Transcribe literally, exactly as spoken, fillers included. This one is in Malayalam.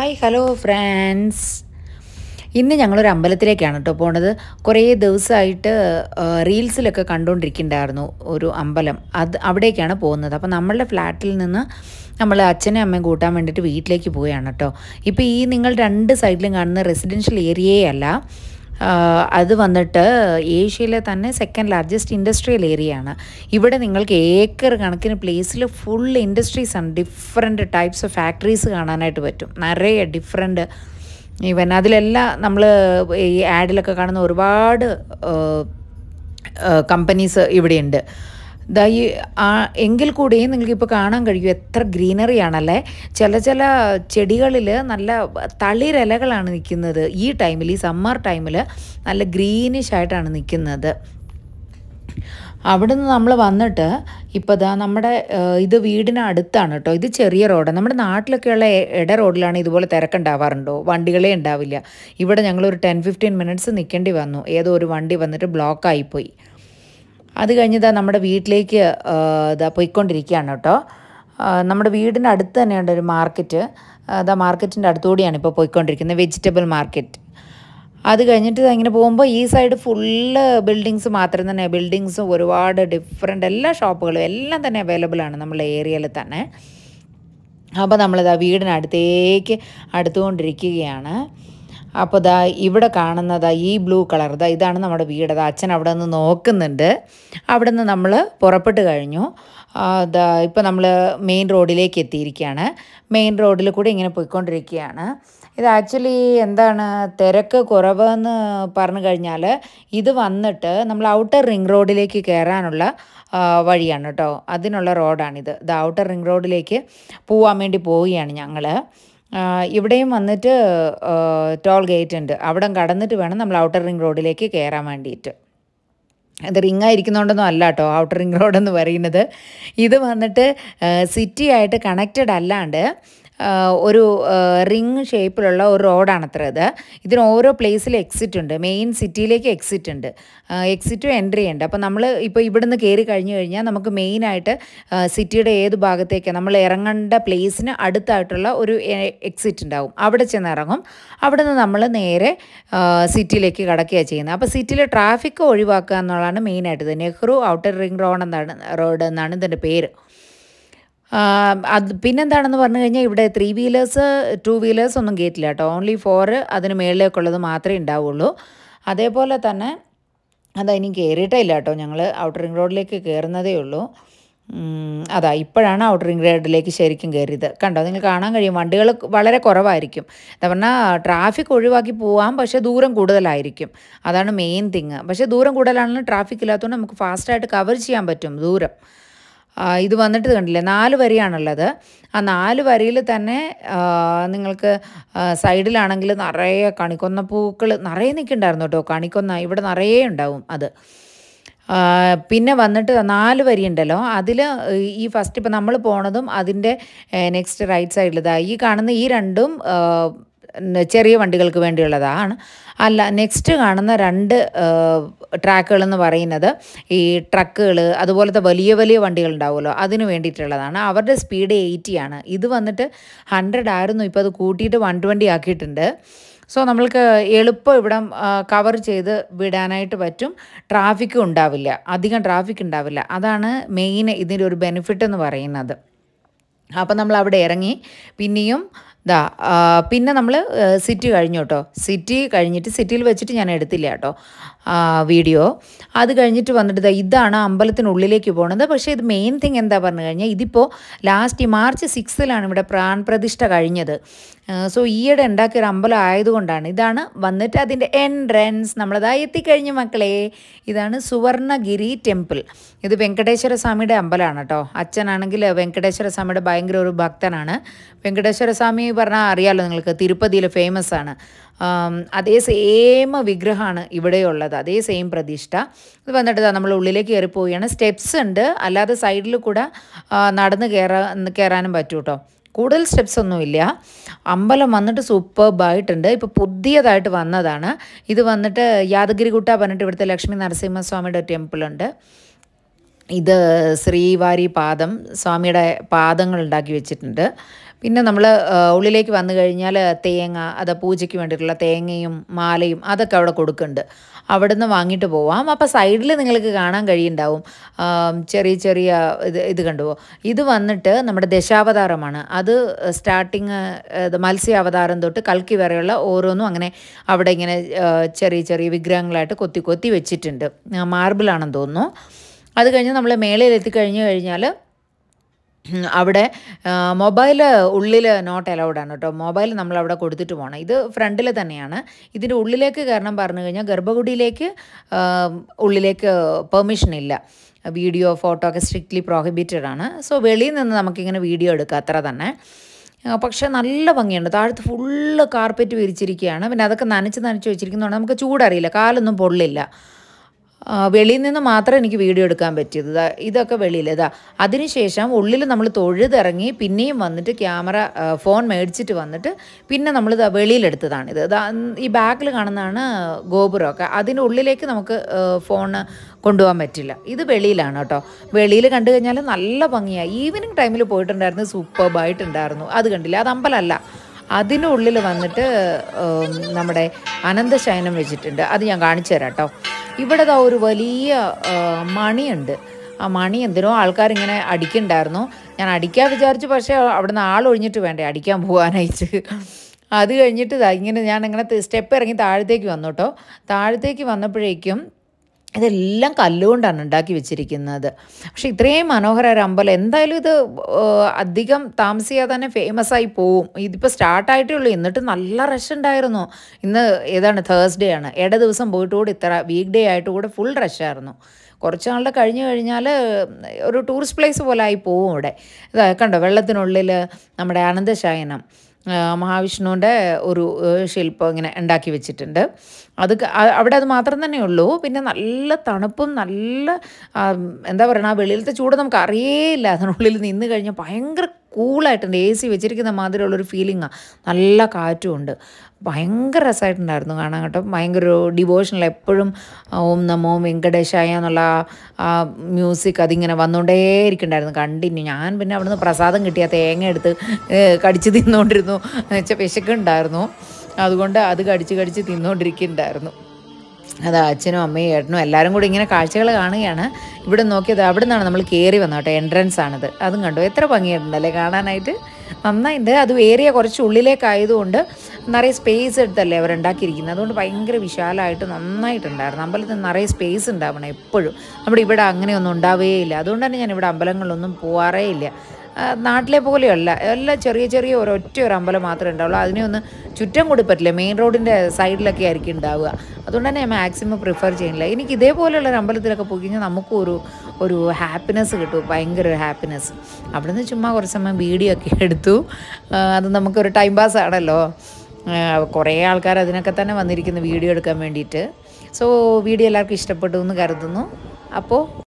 Hi hello friends. ഇന്ന് ഞങ്ങളൊരു അമ്പലത്തിലേക്കാണ് കേട്ടോ പോണത്. കുറേ ദിവസമായിട്ട് റീൽസിലൊക്കെ കണ്ടുകൊണ്ടിരിക്കുന്നുണ്ടായിരുന്നു ഒരു അമ്പലം. അത് അവിടേക്കാണ് പോകുന്നത്. അപ്പോൾ നമ്മളുടെ ഫ്ലാറ്റിൽ നിന്ന് നമ്മൾ അച്ഛനും അമ്മയും കൂട്ടാൻ വേണ്ടിയിട്ട് വീട്ടിലേക്ക് പോവുകയാണ് കേട്ടോ. ഇപ്പോൾ ഈ നിങ്ങൾ രണ്ട് സൈഡിലും കാണുന്ന റെസിഡൻഷ്യൽ ഏരിയയേ അല്ല, അത് വന്നിട്ട് ഏഷ്യയിലെ തന്നെ സെക്കൻഡ് ലാർജസ്റ്റ് ഇൻഡസ്ട്രിയൽ ഏരിയ ആണ്. ഇവിടെ നിങ്ങൾക്ക് ഏക്കർ കണക്കിന് പ്ലേസിൽ ഫുൾ ഇൻഡസ്ട്രീസാണ്. ഡിഫറെൻറ്റ് ടൈപ്സ് ഓഫ് ഫാക്ടറീസ് കാണാനായിട്ട് പറ്റും. നിറയെ ഡിഫറെൻറ്റ് ഈവൻ അതിലെല്ലാം നമ്മൾ ഈ ആഡിലൊക്കെ കാണുന്ന ഒരുപാട് കമ്പനീസ് ഇവിടെയുണ്ട്. ദാ ഈ എങ്കിൽ കൂടിയും നിങ്ങൾക്കിപ്പോൾ കാണാൻ കഴിയും എത്ര ഗ്രീനറി ആണല്ലേ. ചില ചില ചെടികളിൽ നല്ല തളിരിലകളാണ് നിൽക്കുന്നത്. ഈ ടൈമിൽ, ഈ സമ്മർ ടൈമിൽ നല്ല ഗ്രീനിഷ് ആയിട്ടാണ് നിൽക്കുന്നത്. അവിടെ നിന്ന് നമ്മൾ വന്നിട്ട് ഇപ്പോൾ ദാ നമ്മുടെ ഇത് വീടിന് അടുത്താണ് കേട്ടോ. ഇത് ചെറിയ റോഡ്. നമ്മുടെ നാട്ടിലൊക്കെയുള്ള ഇട റോഡിലാണ് ഇതുപോലെ തിരക്കുണ്ടാവാറുണ്ടോ? വണ്ടികളേ ഉണ്ടാവില്ല. ഇവിടെ ഞങ്ങളൊരു ടെൻ ഫിഫ്റ്റീൻ മിനിറ്റ്സ് നിൽക്കേണ്ടി വന്നു. ഏതോ ഒരു വണ്ടി വന്നിട്ട് ബ്ലോക്കായിപ്പോയി. അത് കഴിഞ്ഞിതാ നമ്മുടെ വീട്ടിലേക്ക് ഇതാ പോയിക്കൊണ്ടിരിക്കുകയാണ് കേട്ടോ. നമ്മുടെ വീടിൻ്റെ അടുത്ത് തന്നെയുണ്ട് ഒരു മാർക്കറ്റ്. അതാ മാർക്കറ്റിൻ്റെ അടുത്തുകൂടിയാണ് ഇപ്പോൾ പോയിക്കൊണ്ടിരിക്കുന്നത്, വെജിറ്റബിൾ മാർക്കറ്റ്. അത് കഴിഞ്ഞിട്ട് ഇങ്ങനെ പോകുമ്പോൾ ഈ സൈഡ് ഫുള്ള് ബിൽഡിങ്സ് മാത്രം തന്നെ. ബിൽഡിങ്സും ഒരുപാട് ഡിഫറെൻ്റ് എല്ലാ ഷോപ്പുകളും എല്ലാം തന്നെ അവൈലബിൾ ആണ് നമ്മുടെ ഏരിയയിൽ തന്നെ. അപ്പോൾ നമ്മളിതാ വീടിനടുത്തേക്ക് അടുത്തുകൊണ്ടിരിക്കുകയാണ്. അപ്പോൾ ദാ ഇവിടെ കാണുന്നതാ ഈ ബ്ലൂ കളർ, ദാ ഇതാണ് നമ്മുടെ വീട്. അതാ അച്ഛൻ അവിടെ നിന്ന് നോക്കുന്നുണ്ട്. അവിടെ നിന്ന് നമ്മൾ പുറപ്പെട്ട് കഴിഞ്ഞു. ദാ ഇപ്പോൾ നമ്മൾ മെയിൻ റോഡിലേക്ക് എത്തിയിരിക്കുകയാണ്. മെയിൻ റോഡിൽ കൂടി ഇങ്ങനെ പോയിക്കൊണ്ടിരിക്കുകയാണ്. ഇത് ആക്ച്വലി എന്താണ് തിരക്ക് കുറവെന്ന് പറഞ്ഞു കഴിഞ്ഞാൽ ഇത് വന്നിട്ട് നമ്മൾ ഔട്ടർ റിംഗ് റോഡിലേക്ക് കയറാനുള്ള വഴിയാണ് കേട്ടോ. അതിനുള്ള റോഡാണിത്. ഇത് ഔട്ടർ റിംഗ് റോഡിലേക്ക് പോകാൻ വേണ്ടി പോവുകയാണ് ഞങ്ങൾ. ഇവിടെയും വന്നിട്ട് ടോൾ ഗേറ്റ് ഉണ്ട്. അവിടെ കടന്നിട്ട് വേണം നമ്മൾ ഔട്ടർ റിംഗ് റോഡിലേക്ക് കയറാൻ വേണ്ടിയിട്ട്. അത് റിങ്ങായിരിക്കുന്നതുകൊണ്ടൊന്നും അല്ല കേട്ടോ ഔട്ടർ റിംഗ് റോഡെന്ന് പറയുന്നത്. ഇത് വന്നിട്ട് സിറ്റി ആയിട്ട് കണക്റ്റഡ് അല്ലാണ്ട് ഒരു റിങ് ഷേപ്പിലുള്ള ഒരു റോഡാണത്ര ഇത്. ഇതിന് ഓരോ പ്ലേസിൽ എക്സിറ്റ് ഉണ്ട്. മെയിൻ സിറ്റിയിലേക്ക് എക്സിറ്റ് ഉണ്ട്, എക്സിറ്റും എൻട്രി ഉണ്ട്. അപ്പോൾ നമ്മൾ ഇപ്പോൾ ഇവിടുന്ന് കയറി കഴിഞ്ഞ് കഴിഞ്ഞാൽ നമുക്ക് മെയിനായിട്ട് സിറ്റിയുടെ ഏത് ഭാഗത്തേക്കാണ് നമ്മൾ ഇറങ്ങേണ്ട പ്ലേസിന് അടുത്തായിട്ടുള്ള ഒരു എക്സിറ്റ് ഉണ്ടാവും. അവിടെ ചെന്ന് ഇറങ്ങും. അവിടെ നിന്ന് നമ്മൾ നേരെ സിറ്റിയിലേക്ക് കടക്കുകയാണ് ചെയ്യുന്നത്. അപ്പോൾ സിറ്റിയിൽ ട്രാഫിക് ഒഴിവാക്കുക എന്നുള്ളതാണ് മെയിനായിട്ട് ഇത്. നെഹ്റു ഔട്ടർ റിംഗ് റോഡ് എന്നാണ് റോഡ് എന്നാണ് ഇതിൻ്റെ പേര്. അത് പിന്നെന്താണെന്ന് പറഞ്ഞു കഴിഞ്ഞാൽ ഇവിടെ ത്രീ വീലേഴ്സ് ടു വീലേഴ്സ് ഒന്നും കയറ്റില്ല കേട്ടോ. ഓൺലി ഫോർ അതിന് മേളിലേക്കുള്ളത് മാത്രമേ ഉണ്ടാവുള്ളൂ. അതേപോലെ തന്നെ അതാ ഇനി കയറിയിട്ടേ ഇല്ല കേട്ടോ. ഞങ്ങൾ ഔട്ടർ റിംഗ് റോഡിലേക്ക് കയറുന്നതേ ഉള്ളൂ. അതാ ഇപ്പോഴാണ് ഔട്ടർ റിംഗ് റോഡിലേക്ക് ശരിക്കും കയറിയത്. കണ്ടോ, നിങ്ങൾ കാണാൻ കഴിയും വണ്ടികൾ വളരെ കുറവായിരിക്കും. എന്താ പറഞ്ഞാൽ ട്രാഫിക് ഒഴിവാക്കി പോവാം, പക്ഷേ ദൂരം കൂടുതലായിരിക്കും. അതാണ് മെയിൻ തിങ്. പക്ഷേ ദൂരം കൂടുതലാണെങ്കിലും ട്രാഫിക് ഇല്ലാത്തതുകൊണ്ട് നമുക്ക് ഫാസ്റ്റായിട്ട് കവർ ചെയ്യാൻ പറ്റും ദൂരം. ഇത് വന്നിട്ട് കണ്ടില്ലേ, നാല് വരിയാണുള്ളത്. ആ നാല് വരിയിൽ തന്നെ നിങ്ങൾക്ക് സൈഡിലാണെങ്കിൽ നിറയെ കണിക്കൊന്ന പൂക്കൾ നിറയെ നിൽക്കുന്നുണ്ടായിരുന്നു കേട്ടോ. കണിക്കൊന്ന ഇവിടെ നിറയെ ഉണ്ടാവും അത്. പിന്നെ വന്നിട്ട് നാല് വരി ഉണ്ടല്ലോ, അതിൽ ഈ ഫസ്റ്റ് ഇപ്പോൾ നമ്മൾ പോണതും അതിൻ്റെ നെക്സ്റ്റ് റൈറ്റ് സൈഡിൽ ഇതാ ഈ കാണുന്ന ഈ രണ്ടും ചെറിയ വണ്ടികൾക്ക് വേണ്ടിയുള്ളതാണ്. അല്ല, നെക്സ്റ്റ് കാണുന്ന രണ്ട് ട്രാക്കുകളെന്ന് പറയുന്നത് ഈ ട്രക്കുകൾ അതുപോലത്തെ വലിയ വലിയ വണ്ടികൾ ഉണ്ടാവുമല്ലോ അതിന് വേണ്ടിയിട്ടുള്ളതാണ്. അവരുടെ സ്പീഡ് എയ്റ്റി ആണ്. ഇത് വന്നിട്ട് ഹൺഡ്രഡ് ആയിരുന്നു. ഇപ്പോൾ അത് കൂട്ടിയിട്ട് വൺ ട്വൻറ്റി ആക്കിയിട്ടുണ്ട്. സോ നമ്മൾക്ക് എളുപ്പം ഇവിടം കവർ ചെയ്ത് വിടാനായിട്ട് പറ്റും. ട്രാഫിക്കും ഉണ്ടാവില്ല, അധികം ട്രാഫിക് ഉണ്ടാവില്ല. അതാണ് മെയിൻ ഇതിൻ്റെ ഒരു ബെനിഫിറ്റ് എന്ന് പറയുന്നത്. അപ്പം നമ്മൾ അവിടെ ഇറങ്ങി പിന്നെയും ദാ പിന്നെ നമ്മൾ സിറ്റി കഴിഞ്ഞു കേട്ടോ. സിറ്റി കഴിഞ്ഞിട്ട് സിറ്റിയിൽ വെച്ചിട്ട് ഞാൻ എടുത്തില്ല കേട്ടോ വീഡിയോ. അത് കഴിഞ്ഞിട്ട് വന്നിട്ട് ഇതാണ് അമ്പലത്തിനുള്ളിലേക്ക് പോകുന്നത്. പക്ഷേ ഇത് മെയിൻ തിങ് എന്താ പറഞ്ഞു കഴിഞ്ഞാൽ ഇതിപ്പോൾ ലാസ്റ്റ് മാർച്ച് സിക്സിലാണ് ഇവിടെ പ്രാൺപ്രതിഷ്ഠ കഴിഞ്ഞത്. സോ ഈയിടെ ഉണ്ടാക്കിയൊരു അമ്പലം ആയതുകൊണ്ടാണ്. ഇതാണ് വന്നിട്ട് അതിൻ്റെ എൻട്രൻസ്. നമ്മളതായി എത്തിക്കഴിഞ്ഞു മക്കളെ. ഇതാണ് സുവർണഗിരി ടെമ്പിൾ. ഇത് വെങ്കടേശ്വര സ്വാമിയുടെ അമ്പലമാണ് കേട്ടോ. അച്ഛനാണെങ്കിൽ വെങ്കടേശ്വര സ്വാമിയുടെ ഭയങ്കര ഒരു ഭക്തനാണ്. വെങ്കടേശ്വര സ്വാമി പറഞ്ഞാൽ അറിയാമല്ലോ നിങ്ങൾക്ക്, തിരുപ്പതിയിൽ ഫേമസ് ആണ്. അതേ സെയിം വിഗ്രഹമാണ് ഇവിടെയുള്ളത്, അതേ സെയിം പ്രതിഷ്ഠ. ഇത് വന്നിട്ട് നമ്മൾ ഉള്ളിലേക്ക് കയറി പോവുകയാണ്. സ്റ്റെപ്സ് ഉണ്ട്, അല്ലാതെ സൈഡിൽ കൂടെ നടന്ന് കയറാൻ കയറാനും പറ്റും കേട്ടോ. കൂടുതൽ സ്റ്റെപ്സ് ഒന്നുമില്ല. അമ്പലം വന്നിട്ട് സൂപ്പർബായിട്ടുണ്ട്. ഇപ്പോൾ പുതിയതായിട്ട് വന്നതാണ്. ഇത് വന്നിട്ട് യാദഗിരികുട്ട പറഞ്ഞിട്ട് ഇവിടുത്തെ ലക്ഷ്മി നരസിംഹസ്വാമിയുടെ ടെമ്പിളുണ്ട്. ഇത് ശ്രീവാരി പാദം സ്വാമിയുടെ പാദങ്ങൾ ഉണ്ടാക്കി വെച്ചിട്ടുണ്ട്. പിന്നെ നമ്മൾ ഉള്ളിലേക്ക് വന്നു കഴിഞ്ഞാൽ തേങ്ങ, അത് പൂജയ്ക്ക് വേണ്ടിയിട്ടുള്ള തേങ്ങയും മാലയും അതൊക്കെ അവിടെ കൊടുക്കുന്നുണ്ട്. അവിടെ നിന്ന് വാങ്ങിയിട്ട് പോവാം. അപ്പോൾ സൈഡിൽ നിങ്ങൾക്ക് കാണാൻ കഴിയുണ്ടാവും ചെറിയ ചെറിയ ഇത് ഇത് കണ്ടുവോ, ഇത് വന്നിട്ട് നമ്മുടെ ദശാവതാരമാണ്. അത് സ്റ്റാർട്ടിങ് മത്സ്യാവതാരം തൊട്ട് കൽക്കി വരെയുള്ള ഓരോന്നും അങ്ങനെ അവിടെ ഇങ്ങനെ ചെറിയ ചെറിയ വിഗ്രഹങ്ങളായിട്ട് കൊത്തി കൊത്തി വെച്ചിട്ടുണ്ട്. മാർബിളാണെന്ന് തോന്നുന്നു. അത് കഴിഞ്ഞ് നമ്മൾ മേളയിൽ എത്തിക്കഴിഞ്ഞ് കഴിഞ്ഞാൽ അവിടെ മൊബൈൽ ഉള്ളിൽ നോട്ട് അലൗഡ് ആണ് കേട്ടോ. മൊബൈൽ നമ്മളവിടെ കൊടുത്തിട്ട് പോകണം. ഇത് ഫ്രണ്ടിൽ തന്നെയാണ്. ഇതിൻ്റെ ഉള്ളിലേക്ക് കയറണം പറഞ്ഞു കഴിഞ്ഞാൽ ഗർഭഗുഡിയിലേക്ക് ഉള്ളിലേക്ക് പെർമിഷൻ ഇല്ല. വീഡിയോ ഫോട്ടോ ഒക്കെ സ്ട്രിക്ട്ലി പ്രോഹിബിറ്റഡ് ആണ്. സോ വെളിയിൽ നിന്ന് നമുക്കിങ്ങനെ വീഡിയോ എടുക്കാം, അത്ര തന്നെ. പക്ഷേ നല്ല ഭംഗിയുണ്ട്. താഴത്ത് ഫുള്ള് കാർപ്പറ്റ് വിരിച്ചിരിക്കുകയാണ്. പിന്നെ അതൊക്കെ നനച്ച് നനച്ച് വെച്ചിരിക്കുന്നതുകൊണ്ട് നമുക്ക് ചൂടറിയില്ല, കാലൊന്നും പൊള്ളില്ല. വെളിയിൽ നിന്ന് മാത്രമേ എനിക്ക് വീഡിയോ എടുക്കാൻ പറ്റിയത്. ഇതാ ഇതൊക്കെ വെളിയിൽ ഇതാ. അതിനുശേഷം ഉള്ളിൽ നമ്മൾ തൊഴുതിറങ്ങി പിന്നെയും വന്നിട്ട് ക്യാമറ ഫോൺ മേടിച്ചിട്ട് വന്നിട്ട് പിന്നെ നമ്മൾ ഇതാ വെളിയിലെടുത്തതാണിത്. ഇതാ ഈ ബാക്കിൽ കാണുന്നതാണ് ഗോപുരമൊക്കെ. അതിൻ്റെ ഉള്ളിലേക്ക് നമുക്ക് ഫോൺ കൊണ്ടുപോകാൻ പറ്റില്ല. ഇത് വെളിയിലാണ് കേട്ടോ. വെളിയിൽ കണ്ടു കഴിഞ്ഞാൽ നല്ല ഭംഗിയാണ്. ഈവനിങ് ടൈമിൽ പോയിട്ടുണ്ടായിരുന്നു, സൂപ്പർബായിട്ടുണ്ടായിരുന്നു. അത് കണ്ടില്ല, അത് അമ്പലമല്ല. അതിനുള്ളിൽ വന്നിട്ട് നമ്മുടെ അനന്തശയനം വെച്ചിട്ടുണ്ട്. അത് ഞാൻ കാണിച്ചു തരാം കേട്ടോ. ഇവിടെ ദാ ഒരു വലിയ മണിയുണ്ട്. ആ മണി എന്തിനോ ആൾക്കാരിങ്ങനെ അടിക്കുന്നുണ്ടായിരുന്നു. ഞാൻ അടിക്കാൻ വിചാരിച്ചു, പക്ഷേ അവിടെ നിന്ന് ആളൊഴിഞ്ഞിട്ട് വേണ്ടേ അടിക്കാൻ പോകാനായിട്ട്. അത് കഴിഞ്ഞിട്ട് ഇതാ ഇങ്ങനെ ഞാൻ ഇങ്ങനെ സ്റ്റെപ്പ് ഇറങ്ങി താഴത്തേക്ക് വന്നു കേട്ടോ. താഴത്തേക്ക് വന്നപ്പോഴേക്കും ഇതെല്ലാം കല്ലുകൊണ്ടാണ് ഉണ്ടാക്കി വെച്ചിരിക്കുന്നത്. പക്ഷേ ഇത്രയും മനോഹര ഒരു അമ്പലം. എന്തായാലും ഇത് അധികം താമസിയാതെ തന്നെ ഫേമസ് ആയി പോവും. ഇതിപ്പോൾ സ്റ്റാർട്ടായിട്ടേ ഉള്ളൂ, എന്നിട്ട് നല്ല റഷ് ഉണ്ടായിരുന്നു. ഇന്ന് ഏതാണ് തേഴ്സ്ഡേ ആണ്. ഇട ദിവസം പോയിട്ട് കൂടി ഇത്ര വീക്ക് ഡേ ആയിട്ട് കൂടെ ഫുൾ റഷായിരുന്നു. കുറച്ച് നാളുടെ കഴിഞ്ഞ് കഴിഞ്ഞാൽ ഒരു ടൂറിസ്റ്റ് പ്ലേസ് പോലെ ആയി പോവും ഇവിടെ. ഇതാ കണ്ടോ, വെള്ളത്തിനുള്ളിൽ നമ്മുടെ അനന്തശയനം മഹാവിഷ്ണുവിൻ്റെ ഒരു ശില്പം ഇങ്ങനെ ഉണ്ടാക്കി വെച്ചിട്ടുണ്ട്. അത് അവിടെ അത് മാത്രം തന്നെ ഉള്ളൂ. പിന്നെ നല്ല തണുപ്പും നല്ല എന്താ പറയുക, ആ വെളിയിലത്തെ ചൂട് നമുക്ക് അറിയേയില്ല. അതിനുള്ളിൽ നിന്ന് കഴിഞ്ഞാൽ ഭയങ്കര കൂളായിട്ടുണ്ട്. എ സി വെച്ചിരിക്കുന്ന മാതിരിയുള്ളൊരു ഫീലിംഗാണ്. നല്ല കാറ്റും ഉണ്ട്. ഭയങ്കര രസമായിട്ടുണ്ടായിരുന്നു കാണാൻ കേട്ടോ. ഭയങ്കര ഒരു ഡിവോഷണൽ. എപ്പോഴും ഓം നമോ വെങ്കടേശായ എന്നുള്ള ആ മ്യൂസിക് അതിങ്ങനെ വന്നുകൊണ്ടേ ഇരിക്കണ്ടായിരുന്നു കണ്ടിന്യൂ. ഞാൻ പിന്നെ അവിടുന്ന് പ്രസാദം കിട്ടിയ തേങ്ങ എടുത്ത് കടിച്ച് തിന്നുകൊണ്ടിരുന്നു. വെച്ചാൽ വിശക്കുണ്ടായിരുന്നു, അതുകൊണ്ട് അത് കടിച്ച് കടിച്ച് തിന്നുകൊണ്ടിരിക്കുന്നുണ്ടായിരുന്നു. അത് അച്ഛനും അമ്മയും ഏട്ടനും എല്ലാവരും കൂടി ഇങ്ങനെ കാഴ്ചകൾ കാണുകയാണ്. ഇവിടെ നോക്കിയത് അവിടെ നിന്നാണ് നമ്മൾ കയറി വന്നത് കേട്ടോ. എൻട്രൻസ് ആണിത്. അതും കണ്ടു, എത്ര ഭംഗിയായിട്ടുണ്ടല്ലേ കാണാനായിട്ട്. നന്നായിട്ടുണ്ട്. അത് ഏരിയ കുറച്ച് ഉള്ളിലേക്കായതുകൊണ്ട് നിറയെ സ്പേസ് എടുത്തല്ലേ അവരുണ്ടാക്കിയിരിക്കുന്നത്. അതുകൊണ്ട് ഭയങ്കര വിശാലമായിട്ട് നന്നായിട്ടുണ്ടായിരുന്നു. അമ്പലത്തിൽ നിറയെ സ്പേസ് ഉണ്ടാവണം എപ്പോഴും. നമ്മുടെ ഇവിടെ അങ്ങനെയൊന്നും ഉണ്ടാവുകയില്ല. അതുകൊണ്ട് തന്നെ ഞാൻ ഇവിടെ അമ്പലങ്ങളിലൊന്നും പോവാറേ ഇല്ല. നാട്ടിലെ പോലെയല്ല, എല്ലാം ചെറിയ ചെറിയ ഒരൊറ്റ ഒരു അമ്പലം മാത്രമേ ഉണ്ടാവുള്ളൂ. അതിനെ ഒന്ന് ചുറ്റം കൂടി പറ്റില്ല. മെയിൻ റോഡിൻ്റെ സൈഡിലൊക്കെ ആയിരിക്കും ഉണ്ടാവുക. അതുകൊണ്ട് തന്നെ ഞാൻ മാക്സിമം പ്രിഫർ ചെയ്യുന്നില്ല. എനിക്ക് ഇതേപോലെയുള്ള ഒരു അമ്പലത്തിലൊക്കെ പോയി കഴിഞ്ഞാൽ നമുക്കും ഒരു ഒരു ഹാപ്പിനെസ് കിട്ടും, ഭയങ്കര ഒരു ഹാപ്പിനെസ്. അവിടെ നിന്ന് ചുമ്മാ കുറച്ച് സമയം വീഡിയോ ഒക്കെ എടുത്തു. അത് നമുക്കൊരു ടൈം പാസ് ആണല്ലോ. കുറേ ആൾക്കാർ അതിനൊക്കെ തന്നെ വന്നിരിക്കുന്നു വീഡിയോ എടുക്കാൻ വേണ്ടിയിട്ട്. സോ വീഡിയോ എല്ലാവർക്കും ഇഷ്ടപ്പെട്ടു എന്ന് കരുതുന്നു. അപ്പോൾ